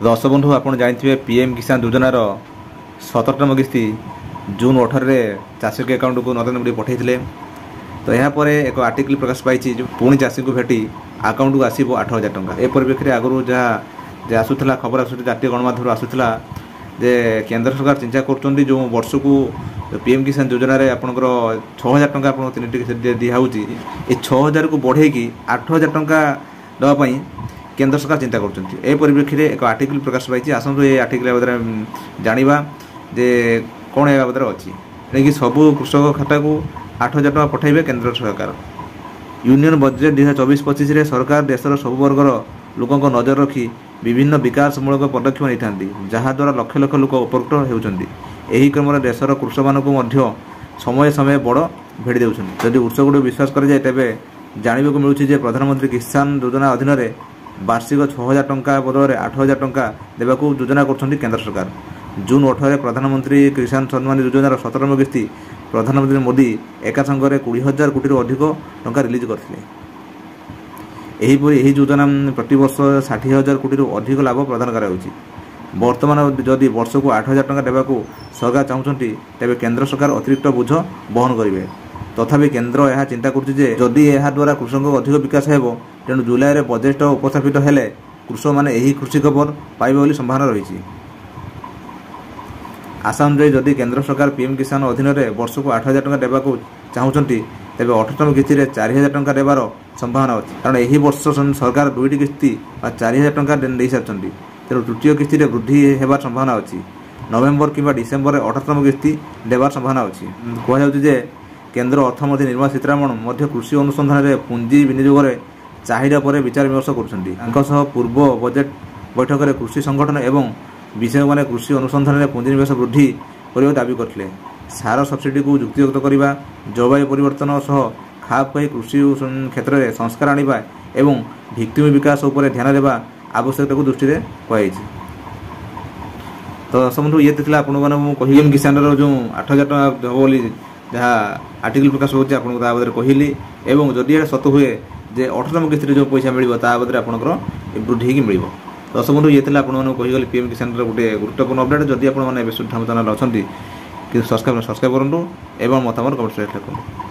दर्शक बंधु आपड़ जानते पीएम किसान योजनार 17तम किस्ती जून 18 चाषी के अकाउंट को नरेंद्र मोदी पठाई। तो यहाँ एक आर्टिकल प्रकाश पाई पुणी चाषी को भेटी अकाउंट को आसो 8,000 टंका। ए परिप्रेक्षी आगु जहाँ आसूला खबर आसूँ जातीय गणमाध्यम आसूला जे केंद्र सरकार चिंता कर जो वर्ष को पीएम किसान योजना आपंकर 6,000 टंका आप दिखाऊँ ये 6,000 को बढ़ेगी 8,000 टंका देवाई केंद्र सरकार चिंता कर परिप्रेक्षी एक आर्टिकल प्रकाश पाई। आसतु ये आर्टिकल जाना जे कौन ए बाबद अच्छी कि सबू कृषक खाता को 8,000 टंका पठाइबे केंद्र सरकार। यूनियन बजेट 2024-25 सरकार देशर सब वर्गर लोकों नजर रखी विभिन्न विकासमूलक पदक्षेप नहीं था जहाद्वारा लक्ष लक्ष लोक उपकृत होती। यही क्रम देशर कृषक मानक समय समय बड़ भेड़ी देउछन। यदि उत्स गुड़ विश्वास कर जाए तेबे जानवे को मिलूँ प्रधानमंत्री किसान योजना अधीन वार्षिक 6,000 टंका बदल 8,000 टंका देवा योजना कर केंद्र सरकार। जून 18 प्रधानमंत्री किसान सम्मान योजनार 17तम किस्ती प्रधानमंत्री मोदी एका संगे 20,000 कोटी अधिक टंका रिलीज करते। यही योजना प्रति वर्ष 60,000 कोटी अधिक लाभ प्रदान कराउछि। वर्तमान जदि वर्ष को 8,000 टंका देवा सरकार चाहूँगी तेरे केंद्र सरकार अतिरिक्त बोझ बहन करेंगे। तथापि केंद्र यह चिंता करुँची द्वारा कृषक अधिक विकास हो तेणु जुलाई में बजेट उपस्थापित हेले कृषक मैंने यही खुशी खबर पाइबे संभावना रही। आशा अनुजाई जदि केंद्र सरकार पीएम किसान अधीन वर्ष को 8,000 टंका देवा चाहूँगी तेज 18तम किस्ती 4,000 टंका देवार संभावना अच्छी। कारण यही वर्ष सरकार 2टी किस्ती 4,000 टंका दे सारी तेणु तृतीय किस्ती वृद्धि होबार संभावना अच्छी। नवेम्बर कि डिसेम्बर 18तम किस्ती देवार संभावना अच्छी। कहुचे केंद्र अर्थमंत्री निर्मला सीतारमण कृषि अनुसंधान में पुंजी विनियोग चाहिदा पर विचार विमर्श कर पूर्व बजेट बैठक में कृषि संगठन एवं विषय मैंने कृषि अनुसंधान में पुंजीनिवेश वृद्धि करने दाबी करते। सार सब्सिडी को युक्तियुक्त करने जलवायु परिवर्तन सह खाप खाई कृषि क्षेत्र में संस्कार आनिबा एवं भित्तिभूमि विकास उपर ध्यान देवा आवश्यकता को दृष्टि कहुई। तो सब ये थी आपको पीएम किसान जो 8,000 टंका हम बोली जहाँ आर्टिकल प्रकाश होती आपको कहली एवं जदि सत हुए जे 18तम किस्ती जो पैसा मिल बाबद आपंकर वृद्धि मिल। दर्शक बंधु ये आपको कहीगली पीएम किसान गोटे गुरुत्वपूर्ण अपडेट। जदि आपने सुद्धा चैनल अच्छा कि सब्सक्राइब करूँ और मतामत कमेंट करूँ।